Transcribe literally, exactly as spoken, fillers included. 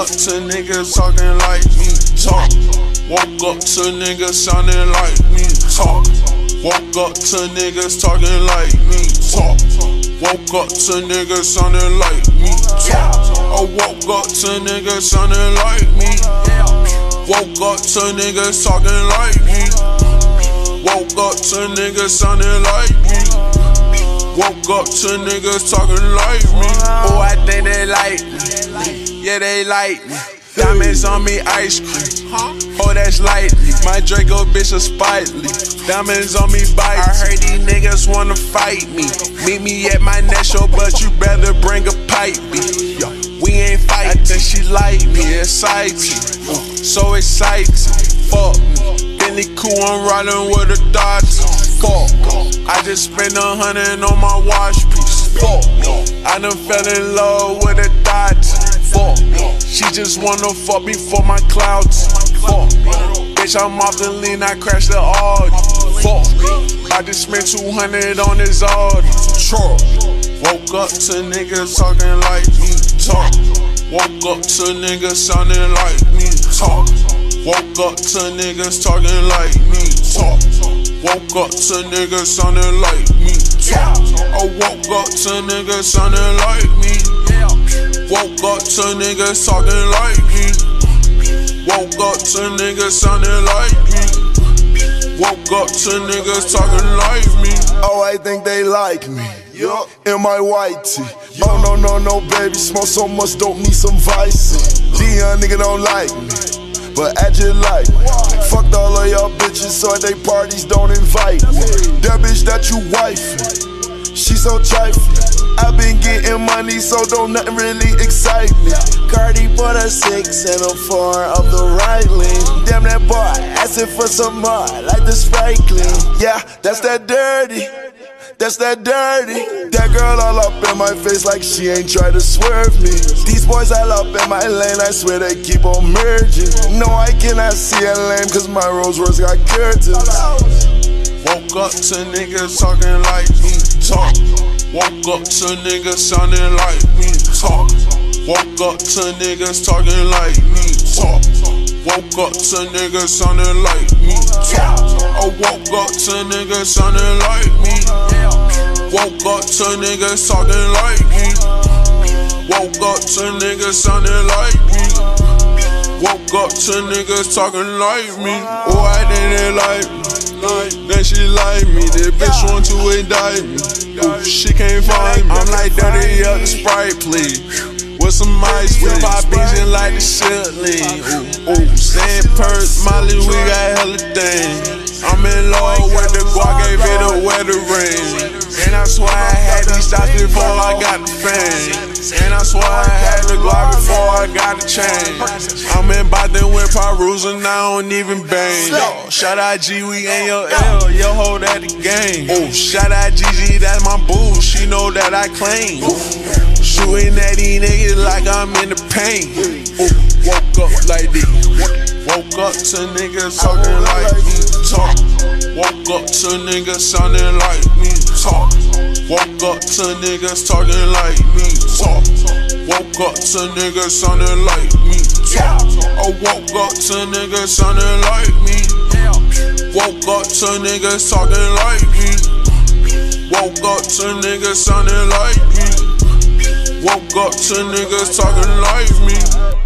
up to niggas talking like me talk. Woke up to niggas sounding like me talk. Woke up to niggas talking like me talk. Woke up to niggas sounding like me talk. I woke up to niggas sounding like me. Woke up to niggas talking like me. Woke up to niggas sounding like me. Woke up to niggas talking like me. Oh, I think they like me. Yeah, they like me. Diamonds on me, ice cream. Oh, that's lightly. My Draco bitch is spitely. Diamonds on me, bite. I heard these niggas wanna fight me. Meet me at my next show, but you better bring a pipe B. We ain't fighting. I think she like me, exciting. So exciting. Fuck me. Bentley cool, I'm riding with a Dodge. Fuck. I just spent a hundred on my watch piece. Fuck. I done fell in love with a Dodge. Fuck. She just wanna fuck me for my clouds. Fuck. Bitch, I'm off the lean, I crashed the Audi. Fuck. I just spent two hundred on this Audi. Woke up to niggas talking like me talk. Woke up to niggas sounding like me talk. Woke up to niggas talking like me talk. Woke up to niggas sounding like me talk. I woke up to niggas sounding like me. Woke up to niggas talking like me. Woke up to niggas sounding like me. Woke up to niggas talking like me. Oh, I think they like me. Yup, in my white tee. Oh no, no, no, baby, smoke so much, don't need some vice. Dion nigga don't like me, but I just like me. Fucked all of y'all bitches, so at they parties don't invite me. That bitch that you wifing, she so trifling. I been getting money, so don't nothing really excite me. Carti put a six and a four of the right lane. Damn that boy, asking for some more, like the Sprite clean. Yeah, that's that dirty. That's that dirty. That girl all up in my face like she ain't try to swerve me. These boys all up in my lane, I swear they keep on merging. No, I cannot see a lane, cause my Rolls Royce got curtains. Woke up to niggas talking like me talk. Woke up to niggas sounding like me talk. Woke up to niggas talking like me talk. Woke up to niggas sounding like me talk. I woke up to niggas sounding like me. Woke up to niggas talking like me. Woke up to niggas sounding like me. Woke up to niggas talking like me. Oh, I didn't like me. Then she like me. This bitch want to indict me. Ooh, she can't find me. I'm like, dirty up the Sprite, please. With some ice, we pop beans and like the shit lean. Ooh, ooh, sand purse, Molly, we got hella things. I'm in love with the guac, gave it a wedding ring. And I swear I had these shots before I got the fame. And I swear I had the guac before I got the chain. I'm in Boston with Perus and I don't even bang. Yo, shout out G, we ain't your L, yo, hold at the game. Oh, shout out G G, that's my boo, she know that I claim. Shooting at these niggas like I'm in the pain. Ooh, woke up like this. Woke up to niggas talking like me talk. Woke up to niggas sounding like me talk. Woke up to niggas talking like me talk. Woke up to niggas sounding like me talk. I woke up to niggas sounding like me. Woke up to niggas talking like me. Woke up to niggas sounding like me. Woke up to niggas talking like me.